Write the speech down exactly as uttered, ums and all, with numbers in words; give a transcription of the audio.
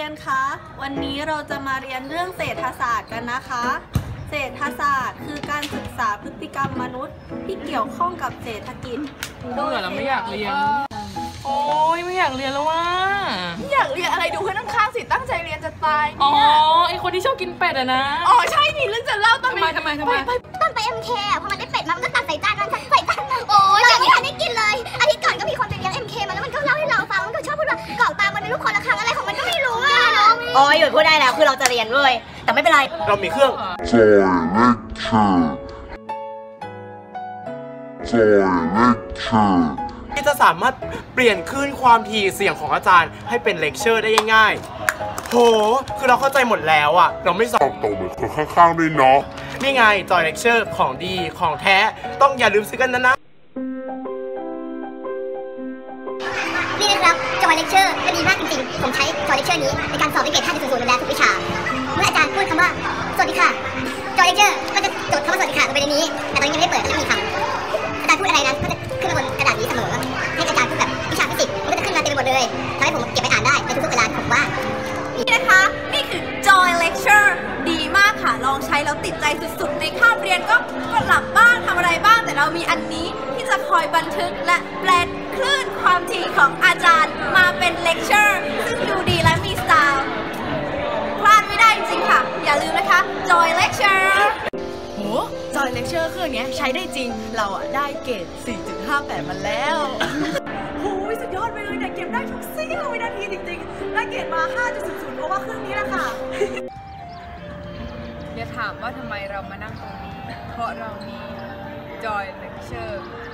ยนคะวันนี้เราจะมาเรียนเรื่องเศรษฐศาสตร์กันนะคะเศรษฐศาสตร์คือการศึกษาพฤติกรรมมนุษย์ที่เกี่ยวข้องกับเศรษฐกิจเบื่อแล้วไม่อยากเรียนโอ้ยไม่อยากเรียนแล้วว่าไม่อยากเรียนอะไรดูเพื่อนข้างๆสิตั้งใจเรียนจะตายอ๋อไอคนที่ชอบกินเป็ดอะนะอ๋อใช่นี่เรื่องจะเล่าตอนทำไมทำไมทำไมต้นไปเอ็มเคพอมันได้เป็ดมามันก็ตักใส่จานมันใส่จานโอ้ยเราไม่ทันได้กินเลยอาทิตย์ก่อนก็มีคนไปเลี้ยงเอ็มเคมาแล้วมันก็เล่าให้เราฟังมันก็ชอบพูดว่ากล่องตามันเป็นลูกคนละครั้งอะไรของมันก็ไม่รู้อะโอ้ยหยุดพูดได้แล้วคือเราจะเรียนเลยแต่ไม่เป็นไรเรามีเครื่อง Lecture ที่จะสามารถเปลี่ยนคลื่นความถี่เสียงของอาจารย์ให้เป็นเลคเชอร์ได้ง่ายๆโหคือเราเข้าใจหมดแล้วอะเราไม่สอบตรงเหมือนคนข้างๆด้วยเนาะนี่ไงจอยเลคเชอร์ของดีของแท้ต้องอย่าลืมซื้อกันนะนะนี่นะครับจอยเลคเชอร์ก็ดีมากจริงๆผมใช้จอยเลคเชอร์นี้ในการสอบได้เกรด ห้าจุดศูนย์ ดูแลทุกวิชาเมื่ออาจารย์พูดคำว่าสวัสดีค่ะจอยเลคเชอร์ก็จะจดคำว่าสวัสดีค่ะลงไปในนี้แต่ตอนนี้ยังไม่ได้เปิดก็จะมีคำอาจารย์พูดอะไรนั้นก็จะขึ้นมาบนกระดาษนี้เสมอให้อาจารย์พูดแบบวิชาฟิสิกส์มันก็จะขึ้นมาเต็มไปหมดเลยทำให้ผมเก็บไปอ่านได้ในทุกๆเวลาผมว่านี่นะคะนี่คือ Joy Lecture ดีมากค่ะลองใช้แล้วติดใจสุดๆในคาบเรียนก็ก็หลับบ้างทำอะไรบ้างแต่เรามีอันนี้ที่จะคอยบันทึกและแปลคลื่นความถี่ของอาจารย์มาเป็นเลคเชอร์ซึ่งดูดีและมีสไตล์พลาดไม่ได้จริงๆค่ะอย่าลืมนะคะ Joy Lectureโห Joy Lecture เครื่องนี้ใช้ได้จริงเราอะได้เกรด สี่จุดห้าแปด มาแล้วโหสุดยอดไปเลยเนี่ยเก็บได้ทุกเสี้ยววินาทีจริงๆได้เกรดมา ห้าจุดศูนย์ศูนย์ เพราะว่าเครื่องนี้แหละค่ะอย่าถามว่าทำไมเรามานั่งตรงนี้เพราะเรามี Joy Lecture